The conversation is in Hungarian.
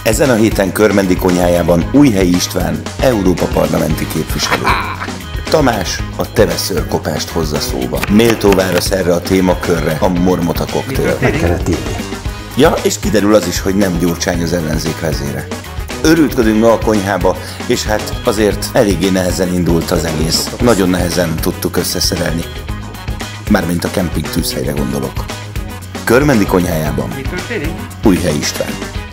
Ezen a héten Körmendi konyhájában Újhelyi István, Európa parlamenti képviselő. Tamás a teveszőrkopást hozza szóba. Méltó válasz erre a témakörre a Mormota koktél. Meg kellett írni. Ja, és kiderül az is, hogy nem Gyurcsány az ellenzék vezére. Örültködünk ma a konyhába, és hát azért eléggé nehezen indult az egész. Nagyon nehezen tudtuk összeszerelni. Mármint a kemping tűzhelyre gondolok. Körmendi konyhájában Újhelyi István.